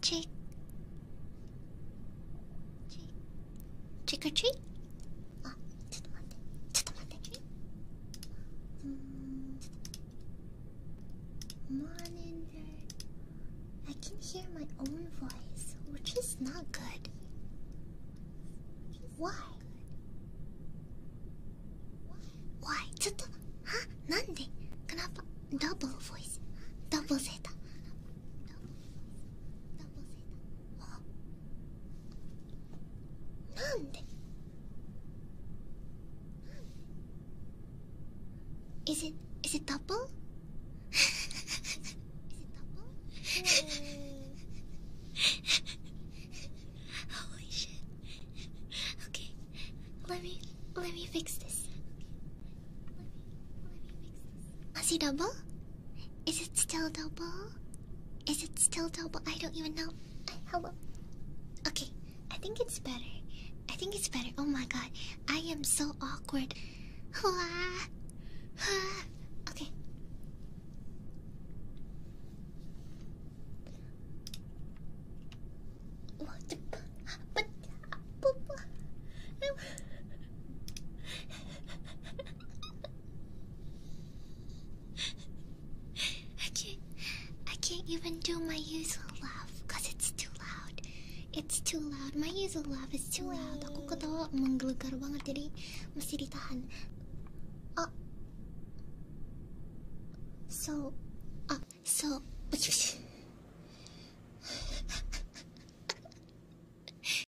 Trick. Trick or treat? Ah, ちょっと待って。ちょっと待って。Morning there. I can hear my own voice, which is not good. Why? Why? ちょっと、は？なんで？Kenapa? Double voice. Double Zeta. Nande? Is it double? Is it double? Holy shit. Okay. Let me fix this. Masih double? Is it still double? Is it still double? I don't even know. Hello. Okay, I think it's better. I think it's better. Oh my god, I am so awkward. Okay. What the? But I can't even do my usual laugh because it's too loud. It's too loud. My usual laugh is too loud. Aku ketawa menggelegar banget, jadi mesti ditahan. So